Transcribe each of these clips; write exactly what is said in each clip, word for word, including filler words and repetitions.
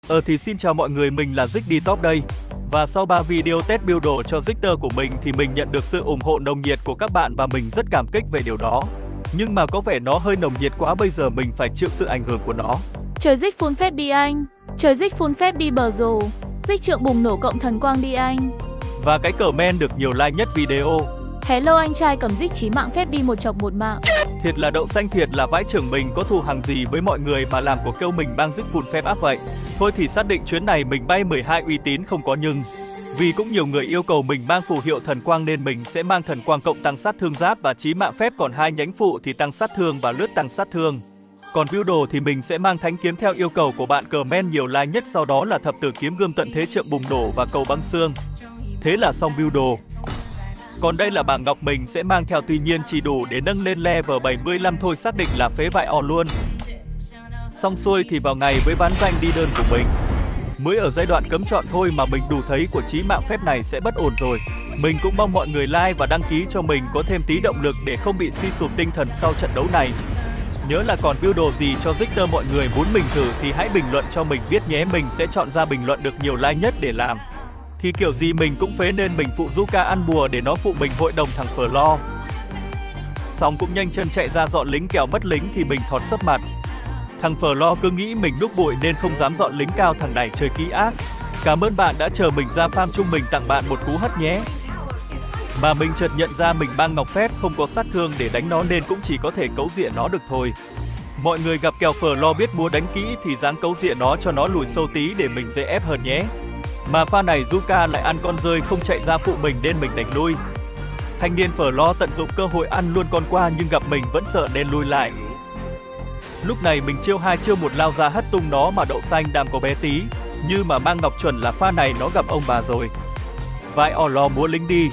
Ờ thì xin chào mọi người, mình là Ziggytop đây. Và sau ba video test build đồ cho Richter của mình thì mình nhận được sự ủng hộ nồng nhiệt của các bạn và mình rất cảm kích về điều đó. Nhưng mà có vẻ nó hơi nồng nhiệt quá, bây giờ mình phải chịu sự ảnh hưởng của nó. Trời Dích phun phép đi anh. Trời Dích phun phép đi bờ rồ. Dích trượng bùng nổ cộng thần quang đi anh. Và cái comment được nhiều like nhất video. Hello anh trai cầm Dích chí mạng phép đi một chọc một mạng. Thiệt là đậu xanh, thiệt là vãi trưởng, mình có thù hàng gì với mọi người mà làm của kêu mình bang Dích phun phép áp vậy. Thôi thì xác định chuyến này mình bay mười hai uy tín không có nhưng. Vì cũng nhiều người yêu cầu mình mang phù hiệu thần quang nên mình sẽ mang thần quang cộng tăng sát thương giáp và chí mạng phép, còn hai nhánh phụ thì tăng sát thương và lướt tăng sát thương. Còn build đồ thì mình sẽ mang thánh kiếm theo yêu cầu của bạn comment nhiều like nhất, sau đó là thập tử kiếm gươm tận thế trượng bùng nổ và cầu băng xương. Thế là xong build đồ. Còn đây là bảng ngọc mình sẽ mang theo, tuy nhiên chỉ đủ để nâng lên level bảy mươi lăm thôi, xác định là phế vại o luôn. Xong xuôi thì vào ngày với ván danh đi đơn của mình. Mới ở giai đoạn cấm chọn thôi mà mình đủ thấy của chí mạng phép này sẽ bất ổn rồi. Mình cũng mong mọi người like và đăng ký cho mình có thêm tí động lực để không bị suy sụp tinh thần sau trận đấu này. Nhớ là còn build đồ gì cho Richter mọi người muốn mình thử thì hãy bình luận cho mình biết nhé, mình sẽ chọn ra bình luận được nhiều like nhất để làm. Thì kiểu gì mình cũng phế nên mình phụ Zuka ăn bùa để nó phụ mình hội đồng thằng Flo. Xong cũng nhanh chân chạy ra dọn lính, kẻo mất lính thì mình thọt sấp mặt. Thằng Flo cứ nghĩ mình núp bụi nên không dám dọn lính cao, thằng này chơi kỹ ác. Cảm ơn bạn đã chờ mình ra farm chung, mình tặng bạn một cú hất nhé. Mà mình chợt nhận ra mình mang ngọc phép không có sát thương để đánh nó nên cũng chỉ có thể cấu diện nó được thôi. Mọi người gặp kèo Flo biết múa đánh kỹ thì dáng cấu diện nó cho nó lùi sâu tí để mình dễ ép hơn nhé. Mà pha này Zuka lại ăn con rơi không chạy ra phụ mình nên mình đánh lui. Thanh niên Flo tận dụng cơ hội ăn luôn con qua nhưng gặp mình vẫn sợ nên lui lại. Lúc này mình chiêu hai chiêu một lao ra hất tung nó mà đậu xanh đam có bé tí. Như mà mang ngọc chuẩn là pha này nó gặp ông bà rồi. Vai o lo múa lính đi.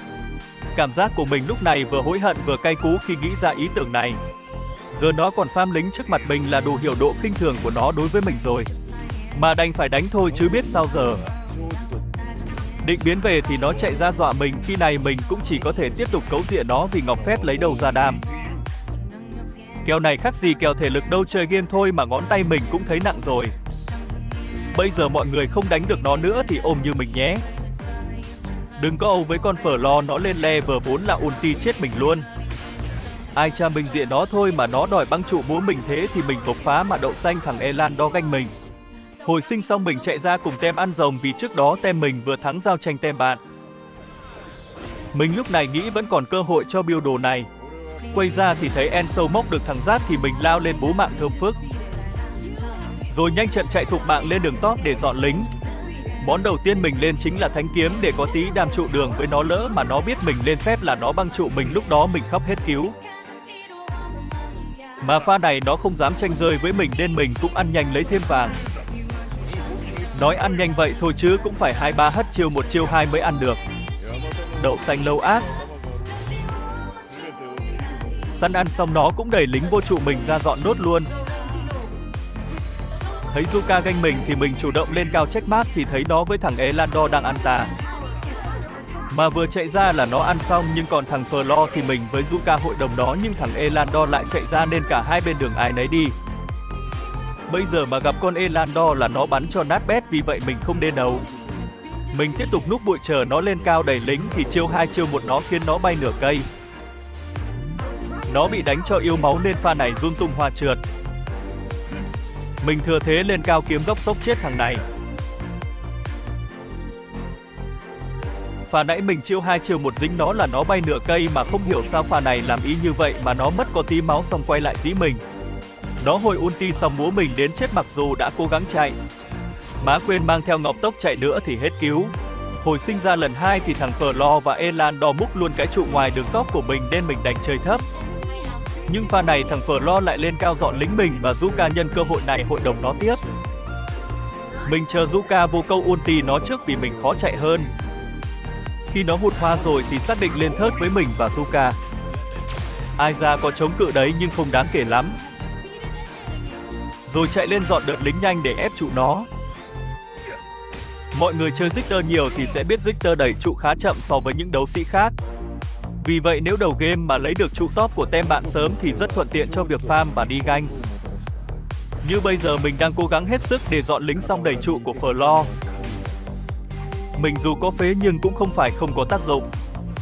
Cảm giác của mình lúc này vừa hối hận vừa cay cú khi nghĩ ra ý tưởng này. Giờ nó còn farm lính trước mặt mình là đủ hiểu độ khinh thường của nó đối với mình rồi. Mà đành phải đánh thôi chứ biết sao giờ. Định biến về thì nó chạy ra dọa mình, khi này mình cũng chỉ có thể tiếp tục cấu diện nó vì ngọc phép lấy đầu ra đam. Kèo này khác gì kèo thể lực đâu, chơi game thôi mà ngón tay mình cũng thấy nặng rồi. Bây giờ mọi người không đánh được nó nữa thì ôm như mình nhé. Đừng có âu với con Flo, nó lên level bốn là ulti chết mình luôn. Ai cha mình diện nó thôi mà nó đòi băng trụ búa mình thế thì mình bộc phá mà đậu xanh thằng Elan đo ganh mình. Hồi sinh xong mình chạy ra cùng tem ăn rồng vì trước đó tem mình vừa thắng giao tranh tem bạn. Mình lúc này nghĩ vẫn còn cơ hội cho build đồ này. Quay ra thì thấy En sâu móc được thằng Giát thì mình lao lên bố mạng thơm phức. Rồi nhanh trận chạy thục mạng lên đường top để dọn lính. Món đầu tiên mình lên chính là thánh kiếm để có tí đam trụ đường với nó, lỡ mà nó biết mình lên phép là nó băng trụ mình, lúc đó mình khóc hết cứu. Mà pha này nó không dám tranh rơi với mình nên mình cũng ăn nhanh lấy thêm vàng. Nói ăn nhanh vậy thôi chứ cũng phải hai ba hất chiêu một chiêu hai mới ăn được. Đậu xanh lâu ác. Săn ăn xong nó cũng đẩy lính vô trụ mình ra dọn đốt luôn. Thấy Zuka ganh mình thì mình chủ động lên cao check mark thì thấy nó với thằng Elando đang ăn tà. Mà vừa chạy ra là nó ăn xong, nhưng còn thằng Flo thì mình với Zuka hội đồng nó, nhưng thằng Elando lại chạy ra nên cả hai bên đường ai nấy đi. Bây giờ mà gặp con Elando là nó bắn cho nát bét, vì vậy mình không nên đấu. Mình tiếp tục núp bụi chờ nó lên cao đẩy lính thì chiêu hai chiêu một nó khiến nó bay nửa cây. Nó bị đánh cho yếu máu nên pha này run tung hoa trượt. Mình thừa thế lên cao kiếm góc sốc chết thằng này. Pha nãy mình chiêu hai chiêu một dính nó là nó bay nửa cây mà không hiểu sao pha này làm ý như vậy mà nó mất có tí máu xong quay lại dí mình. Nó hồi ulti xong múa mình đến chết mặc dù đã cố gắng chạy. Má quên mang theo ngọc tốc chạy nữa thì hết cứu. Hồi sinh ra lần hai thì thằng Flo và Elan đo múc luôn cái trụ ngoài đường top của mình nên mình đành chơi thấp. Nhưng pha này thằng Flo lại lên cao dọn lính mình và Zuka nhân cơ hội này hội đồng nó tiếp. Mình chờ Zuka vô câu ulti nó trước vì mình khó chạy hơn. Khi nó hụt hoa rồi thì xác định lên thớt với mình và Zuka. Ai ra có chống cự đấy nhưng không đáng kể lắm. Rồi chạy lên dọn đợt lính nhanh để ép trụ nó. Mọi người chơi Richter nhiều thì sẽ biết Richter đẩy trụ khá chậm so với những đấu sĩ khác. Vì vậy nếu đầu game mà lấy được trụ top của tem bạn sớm thì rất thuận tiện cho việc farm và đi ganh. Như bây giờ mình đang cố gắng hết sức để dọn lính xong đẩy trụ của Flo. Mình dù có phế nhưng cũng không phải không có tác dụng.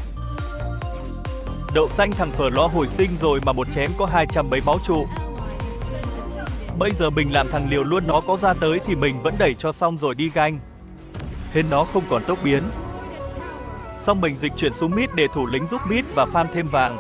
Đậu xanh thằng Flo hồi sinh rồi mà một chém có hai trăm mấy máu trụ. Bây giờ mình làm thằng liều luôn, nó có ra tới thì mình vẫn đẩy cho xong rồi đi ganh. Hên nó không còn tốc biến. Xong mình dịch chuyển xuống mid để thủ lĩnh giúp mid và farm thêm vàng.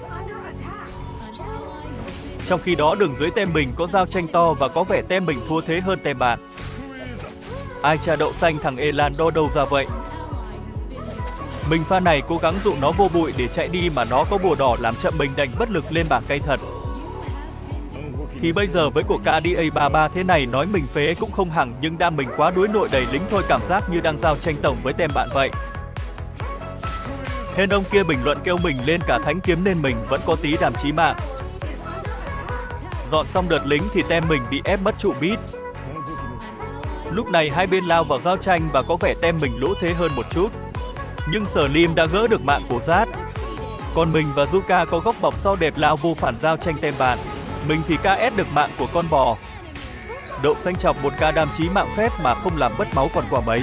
Trong khi đó đường dưới tem mình có giao tranh to và có vẻ tem mình thua thế hơn tem bạn. Ai cha đậu xanh thằng Elando đâu ra vậy? Mình pha này cố gắng dụ nó vô bụi để chạy đi mà nó có bùa đỏ làm chậm mình đành bất lực lên bảng cay thật. Thì bây giờ với cuộc ca đê a ba ba thế này nói mình phế cũng không hẳn, nhưng đam mình quá đuối nội đẩy lính thôi, cảm giác như đang giao tranh tổng với tem bạn vậy. Hên ông kia bình luận kêu mình lên cả thánh kiếm nên mình vẫn có tí đàm chí mạng. Dọn xong đợt lính thì tem mình bị ép mất trụ bít. Lúc này hai bên lao vào giao tranh và có vẻ tem mình lỗ thế hơn một chút. Nhưng Slim đã gỡ được mạng của Zat. Còn mình và Zuka có góc bọc sau đẹp lao vô phản giao tranh tem bạn. Mình thì ca ét được mạng của con bò. Đậu xanh chọc một ca đam chí mạng phép mà không làm mất máu còn quả mấy.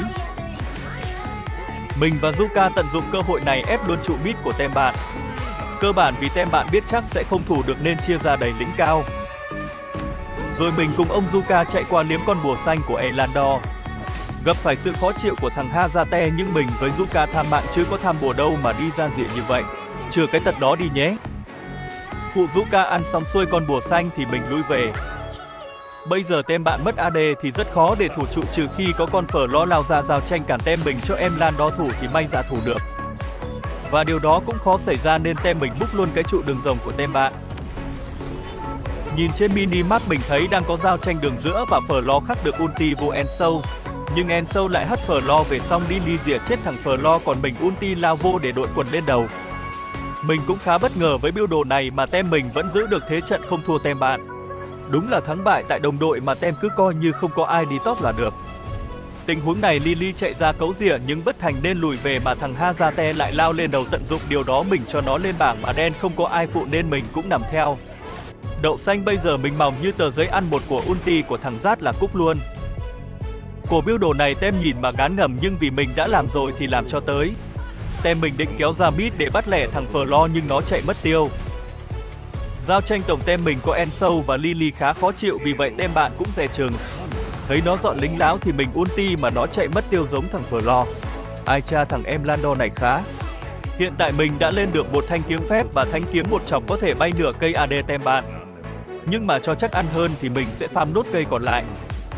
Mình và Zuka tận dụng cơ hội này ép luôn trụ mid của tem bạn. Cơ bản vì tem bạn biết chắc sẽ không thủ được nên chia ra đẩy lính cao. Rồi mình cùng ông Zuka chạy qua liếm con bùa xanh của Elandor. Gặp phải sự khó chịu của thằng Hazate nhưng mình với Zuka tham mạng chứ có tham bùa đâu mà đi ra diện như vậy. Chừa cái tật đó đi nhé. Phụ Zuka ăn xong xuôi con bùa xanh thì mình lui về. Bây giờ tem bạn mất a đê thì rất khó để thủ trụ, trừ khi có con phở lo lao ra giao tranh cản tem mình cho em Landor thủ thì may ra thủ được. Và điều đó cũng khó xảy ra nên tem mình búc luôn cái trụ đường rồng của tem bạn. Nhìn trên minimap mình thấy đang có giao tranh đường giữa và phở lo khắc được ulti vô Ensou. Nhưng Ensou lại hất phở lo về xong đi đi rỉa chết thằng phở lo, còn mình ulti lao vô để đội quần lên đầu. Mình cũng khá bất ngờ với build đồ này mà tem mình vẫn giữ được thế trận không thua tem bạn. Đúng là thắng bại tại đồng đội mà tem cứ coi như không có ai đi top là được. Tình huống này Lily chạy ra cấu rỉa nhưng bất thành nên lùi về mà thằng Hazate lại lao lên đầu tận dụng điều đó mình cho nó lên bảng mà đen không có ai phụ nên mình cũng nằm theo. Đậu xanh bây giờ mình mỏng như tờ giấy ăn một của ulti của thằng Zat là cúp luôn. Của build đồ này tem nhìn mà ngán ngẩm nhưng vì mình đã làm rồi thì làm cho tới. Tem mình định kéo ra mid để bắt lẻ thằng Flo nhưng nó chạy mất tiêu. Giao tranh tổng tem mình có Ensou và Lily khá khó chịu, vì vậy tem bạn cũng dè chừng. Thấy nó dọn lính láo thì mình ulti mà nó chạy mất tiêu giống thằng Flo. Ai cha thằng em Landor này khá. Hiện tại mình đã lên được một thanh kiếm phép và thanh kiếm một chọc có thể bay nửa cây a đê tem bạn. Nhưng mà cho chắc ăn hơn thì mình sẽ farm nốt cây còn lại.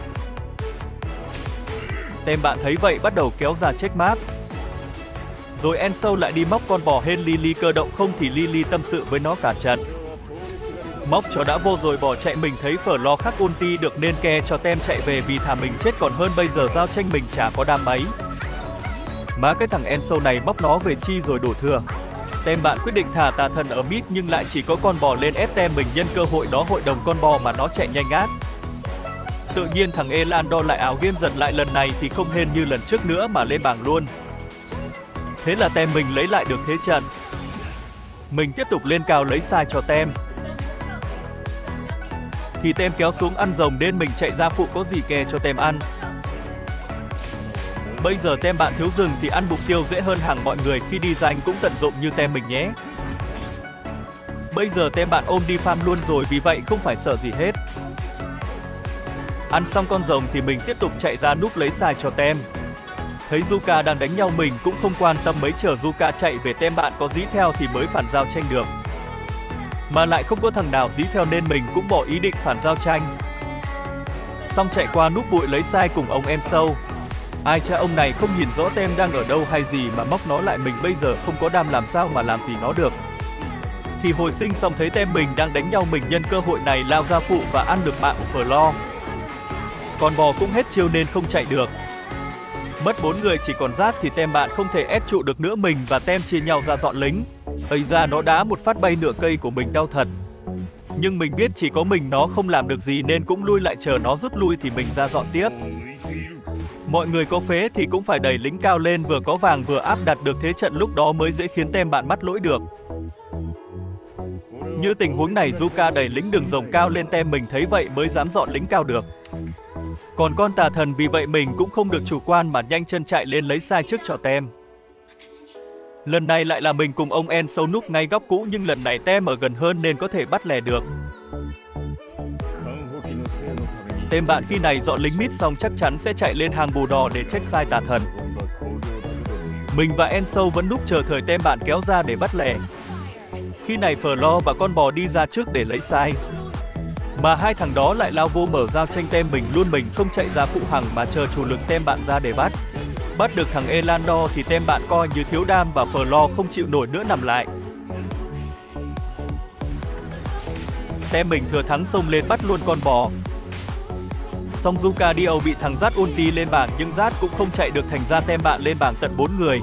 Tem bạn thấy vậy bắt đầu kéo ra checkmark. Rồi Ensou lại đi móc con bò hên Lily cơ động không thì Lily tâm sự với nó cả trận. Móc cho đã vô rồi bỏ chạy, mình thấy phở lo khắc ulti được nên ke cho tem chạy về vì thà mình chết còn hơn bây giờ giao tranh mình chả có đam mấy. Má cái thằng Ensou này bóc nó về chi rồi đổ thừa. Tem bạn quyết định thả tà thần ở mid nhưng lại chỉ có con bò lên ép tem mình, nhân cơ hội đó hội đồng con bò mà nó chạy nhanh át. Tự nhiên thằng Elandor lại ảo game dần lại, lần này thì không hên như lần trước nữa mà lên bảng luôn. Thế là tem mình lấy lại được thế trận. Mình tiếp tục lên cao lấy sai cho tem. Thì tem kéo xuống ăn rồng nên mình chạy ra phụ có gì kè cho tem ăn. Bây giờ tem bạn thiếu rừng thì ăn mục tiêu dễ hơn hẳn mọi người, khi đi giành cũng tận dụng như tem mình nhé. Bây giờ tem bạn ôm đi farm luôn rồi, vì vậy không phải sợ gì hết. Ăn xong con rồng thì mình tiếp tục chạy ra núp lấy sai cho tem. Thấy Zuka đang đánh nhau mình cũng không quan tâm mấy, chờ Zuka chạy về tem bạn có dí theo thì mới phản giao tranh được. Mà lại không có thằng nào dí theo nên mình cũng bỏ ý định phản giao tranh. Xong chạy qua núp bụi lấy sai cùng ông Ensou. Ai cha ông này không nhìn rõ tem đang ở đâu hay gì mà móc nó lại, mình bây giờ không có đam làm sao mà làm gì nó được. Thì hồi sinh xong thấy tem mình đang đánh nhau, mình nhân cơ hội này lao ra phụ và ăn được mạng của Flo. Con bò cũng hết chiêu nên không chạy được. Mất bốn người chỉ còn Zat thì tem bạn không thể ép trụ được nữa, mình và tem chia nhau ra dọn lính. Ây ra nó đá một phát bay nửa cây của mình đau thật. Nhưng mình biết chỉ có mình nó không làm được gì nên cũng lui lại chờ nó rút lui thì mình ra dọn tiếp. Mọi người có phế thì cũng phải đẩy lính cao lên, vừa có vàng vừa áp đặt được thế trận, lúc đó mới dễ khiến tem bạn mắc lỗi được. Như tình huống này Yuka đẩy lính đường rồng cao lên tem mình thấy vậy mới dám dọn lính cao được. Còn con tà thần vì vậy mình cũng không được chủ quan mà nhanh chân chạy lên lấy sai trước cho tem. Lần này lại là mình cùng ông Enso núp ngay góc cũ nhưng lần này tem ở gần hơn nên có thể bắt lè được. Tem bạn khi này dọn lính mít xong chắc chắn sẽ chạy lên hàng bù đỏ để check sai tà thần. Mình và Enso vẫn núp chờ thời tem bạn kéo ra để bắt lẻ. Khi này Flo và con bò đi ra trước để lấy sai. Mà hai thằng đó lại lao vô mở dao tranh tem mình luôn, mình không chạy ra phụ hàng mà chờ chủ lực tem bạn ra để bắt. Bắt được thằng Elandor thì tem bạn coi như thiếu đam và Flo không chịu nổi nữa nằm lại. Tem mình thừa thắng xông lên bắt luôn con bò. Song Yuka Dio bị thằng Zat ulti lên bảng nhưng Zat cũng không chạy được, thành ra tem bạn lên bảng tận bốn người.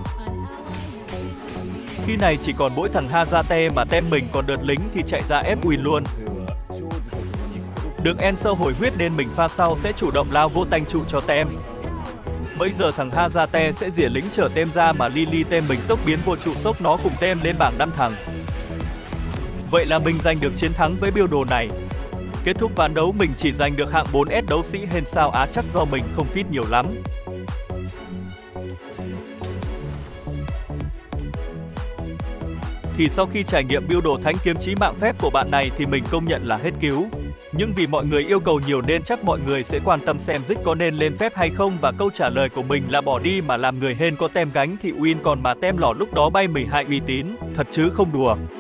Khi này chỉ còn mỗi thằng Hazate mà tem mình còn đợt lính thì chạy ra ép win luôn. Được Enso hồi huyết nên mình pha sau sẽ chủ động lao vô tanh trụ cho tem. Bây giờ thằng Hazate sẽ rỉa lính chở tem ra mà Lily tem mình tốc biến vô trụ sốc nó cùng tem lên bảng năm thằng. Vậy là mình giành được chiến thắng với build đồ này. Kết thúc ván đấu mình chỉ giành được hạng bốn S đấu sĩ hên sao á, chắc do mình không fit nhiều lắm. Thì sau khi trải nghiệm build đồ thánh kiếm chí mạng phép của bạn này thì mình công nhận là hết cứu. Nhưng vì mọi người yêu cầu nhiều nên chắc mọi người sẽ quan tâm xem Ziggs có nên lên phép hay không, và câu trả lời của mình là bỏ đi mà làm người hên có tem gánh thì win, còn mà tem lỏ lúc đó bay mười hai uy tín, thật chứ không đùa.